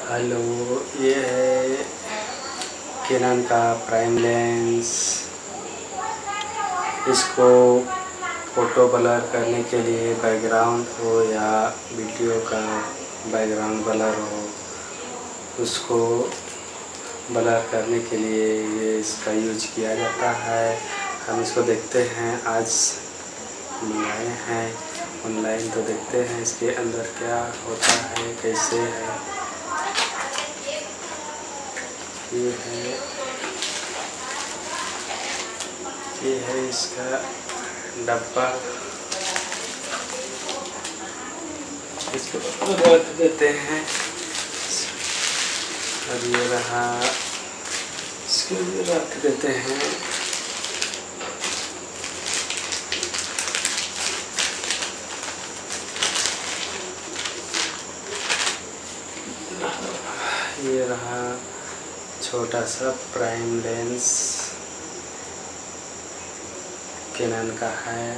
Hello, ये है Canon का प्राइम लेंस। इसको फ़ोटो ब्लर करने के लिए, बैकग्राउंड हो या वीडियो का बैकग्राउंड ब्लर हो, उसको ब्लर करने के लिए ये इसका यूज किया जाता है। हम इसको देखते हैं, आज मंगाए हैं ऑनलाइन, तो देखते हैं इसके अंदर क्या होता है, कैसे है। ये है इसका डब्बा। इसको रख देते हैं। अब ये रहा, इसको रख देते हैं। ये रहा छोटा सा प्राइम लेंस, कैनन का है।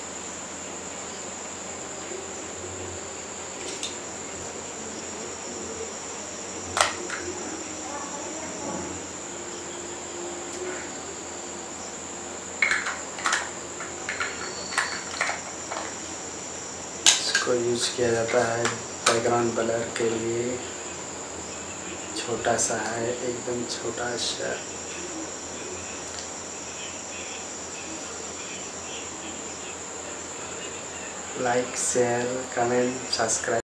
इसको यूज किया जाता है बैकग्राउंड ब्लर के लिए। छोटा सा है, एकदम छोटा सा। Like, share, comment, subscribe.